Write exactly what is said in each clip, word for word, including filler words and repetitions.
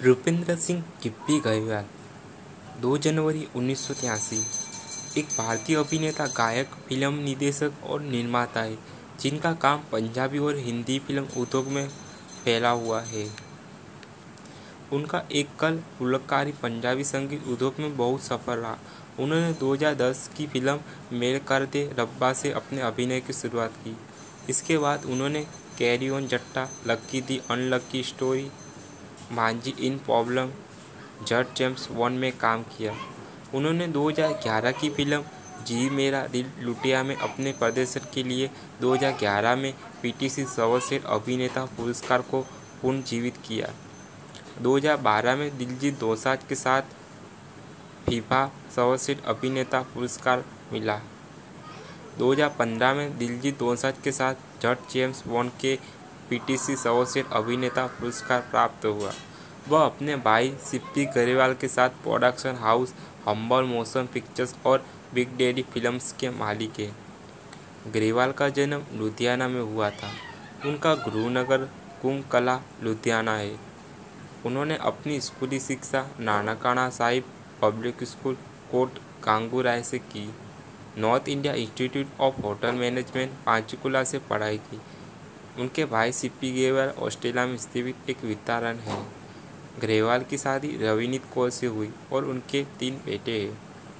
रुपेंद्र सिंह गिप्पी ग्रेवाल दो जनवरी उन्नीस सौ तिरासी एक भारतीय अभिनेता, गायक, फिल्म निर्देशक और निर्माता है जिनका काम पंजाबी और हिंदी फिल्म उद्योग में फैला हुआ है। उनका एक कल फुलकारी पंजाबी संगीत उद्योग में बहुत सफल रहा। उन्होंने दो हज़ार दस की फिल्म मेल कर दे रब्बा से अपने अभिनय की शुरुआत की। इसके बाद उन्होंने carry on Jatta, lucky the unlucky story, Manjhi in problem, Jatt James one में काम किया। उन्होंने दो हज़ार ग्यारह की फिल्म जी मेरा दिल लुटिया में अपने प्रदर्शन के लिए दो हज़ार ग्यारह में पीटीसी सर्वश्रेष्ठ अभिनेता पुरस्कार को पुनर्जीवित किया। दो हज़ार बारह में दिलजीत दोसांझ के साथ फीफा सर्वश्रेष्ठ अभिनेता पुरस्कार मिला। दो हज़ार पंद्रह में दिलजीत दोसांझ के साथ जट जेम्स वन के पीटीसी सर्वश्रेष्ठ अभिनेता पुरस्कार प्राप्त हुआ। वह अपने भाई सिप्पी ग्रेवाल के साथ production house humble motion pictures और बिग डैडी फिल्म्स के मालिक हैं। ग्रेवाल का जन्म लुधियाना में हुआ था। उनका गुरुनगर कुंभ कला लुधियाना है। उन्होंने अपनी स्कूली शिक्षा नानकाना साहिब पब्लिक स्कूल, कोट कांगूराय से की। North India institute of hotel management, Panchkula से पढ़ाई की। उनके भाई सिप्पी ग्रेवाल ऑस्ट्रेलिया में स्थित एक वित्तरक हैं। ग्रेवाल की शादी रविनीत कौर से हुई और उनके तीन बेटे हैं।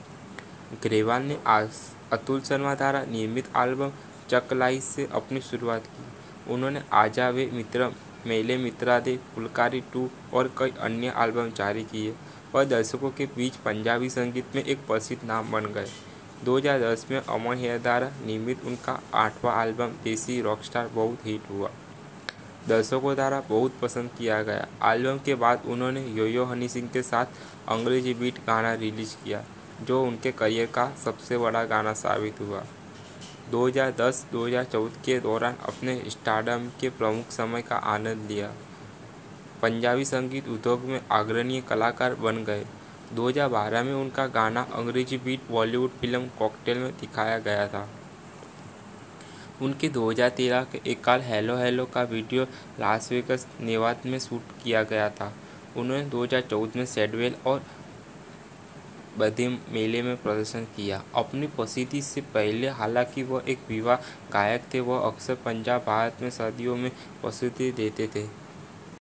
ग्रेवाल ने अतुल शर्मा द्वारा निर्मित एल्बम चकलाई से अपनी शुरुआत की। उन्होंने आजा वे मित्र, मेले मित्रा दे, फुलकारी टू और कई अन्य एल्बम जारी किए। वह दर्शकों के बीच पंजाबी संगीत में एक प्रसिद्ध नाम बन गए। दो हज़ार दस में अमन हेयर द्वारा निर्मित उनका आठवां एल्बम देसी रॉकस्टार बहुत हिट हुआ। दर्शकों द्वारा बहुत पसंद किया गया। एल्बम के बाद उन्होंने यो यो हनी सिंह के साथ अंग्रेजी बीट गाना रिलीज किया, जो उनके करियर का सबसे बड़ा गाना साबित हुआ। दो हज़ार दस दो हज़ार चौदह के दौरान अपने स्टारडम के प्रमुख समय का आनंद लिया। पंजाबी संगीत उद्योग में अग्रणी कलाकार बन गए। दो हज़ार बारह में उनका गाना अंग्रेजी बीट बॉलीवुड फिल्म कॉकटेल में दिखाया गया था। उनके दो हज़ार तेरह के एक काल हेलो हेलो का वीडियो लास वेगास, नेवादा में शूट किया गया था। उन्होंने दो हज़ार चौदह में सेडवेल और बदे मेले में प्रदर्शन किया। अपनी प्रसिद्धि से पहले हालांकि वह एक विवाह गायक थे, वह अक्सर पंजाब भारत में शादियों में प्रस्तुति देते थे।